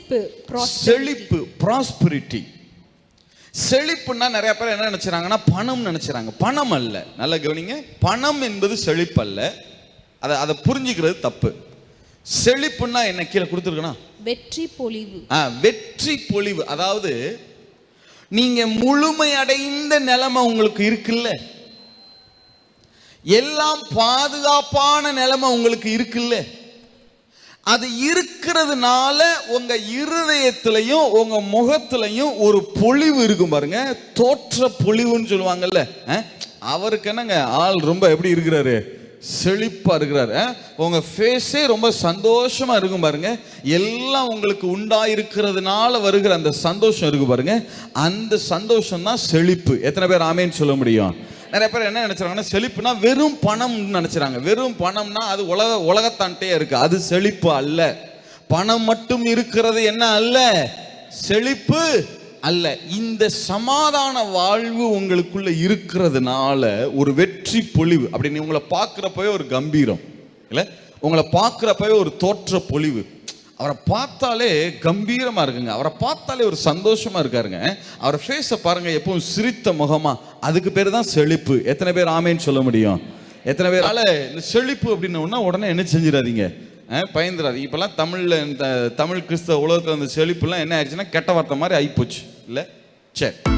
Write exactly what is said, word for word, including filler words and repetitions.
செழிப்பு, செழிப்பு, ப்ராஸ்பரிட்டி. செழிப்புன்னா நிறைய பேர் என்ன நினைச்சாங்கன்னா பணம் நினைச்சாங்க. பணம் அல்ல, நல்ல கவனிங்க. பணம் என்பது செழிப்பு அல்ல. அதை அதை புரிஞ்சுக்கிறது தப்பு. செழிப்புன்னா என்ன கீழே கொடுத்துருக்கணும், வெற்றி பொலிவு. வெற்றி பொலிவு. அதாவது நீங்க முழுமை அடைந்த நிலைமை உங்களுக்கு இருக்குல்ல, எல்லாம் பாதுகாப்பான நிலைமை உங்களுக்கு இருக்குல்ல, அது இருக்கிறதுனால உங்க இருதயத்திலையும் உங்க முகத்திலையும் ஒரு பொலிவு இருக்கும் பாருங்க. தோற்ற பொலிவுன்னு சொல்லுவாங்கல்ல. அவருக்கு என்னங்க ஆள் ரொம்ப எப்படி இருக்கிறாரு, செழிப்பா இருக்கிறாரு. உங்க ஃபேஸே ரொம்ப சந்தோஷமா இருக்கும் பாருங்க. எல்லாம் உங்களுக்கு உண்டாயிருக்கிறதுனால வருகிற அந்த சந்தோஷம் இருக்கு பாருங்க. அந்த சந்தோஷம் தான் செழிப்பு. எத்தனை பேர் ஆமேன்னு சொல்ல முடியும்? நிறைய பேர் என்ன நினைச்சாங்கன்னா செழிப்புனா வெறும் பணம் நினைச்சாங்க. வெறும் பணம்னா அது உலக உலகத்தான்ட்டே இருக்கு, அது செழிப்பு அல்ல. பணம் மட்டும் இருக்கிறது என்ன அல்ல, செழிப்பு அல்ல. இந்த சமாதான வாழ்வு உங்களுக்குள்ள இருக்கிறதுனால ஒரு வெற்றி பொலிவு. அப்படி உங்களை பார்க்கிறப்பவே ஒரு கம்பீரம் இல்ல, உங்களை பார்க்கிறப்பவே ஒரு தோற்ற பொலிவு. அவரை பார்த்தாலே கம்பீரமா இருக்குங்க, அவரை பார்த்தாலே ஒரு சந்தோஷமா இருக்காருங்க. அவரை ஃபேஸை பாருங்க, எப்பவும் சிரித்த முகமா. அதுக்கு பேர் தான் செழிப்பு. எத்தனை பேர் ஆமேன்னு சொல்ல முடியும்? எத்தனை பேரால இந்த செழிப்பு அப்படின்னா உடனே என்ன செஞ்சிடாதீங்க, பயந்துடாதீங்க. இப்பெல்லாம் தமிழ்ல இந்த தமிழ் கிறிஸ்தவ உலகத்துல அந்த செழிப்புலாம் என்ன ஆயிடுச்சுன்னா கெட்ட வார்த்தை மாதிரி ஆயிப்போச்சு இல்ல. சரி.